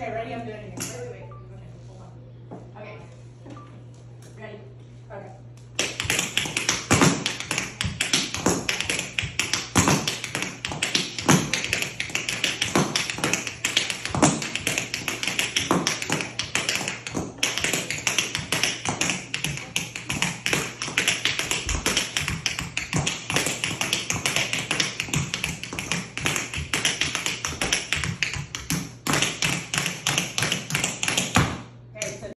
Okay, ready? I'm doing it again. Wait. Okay, hold on. Okay. Ready? Okay.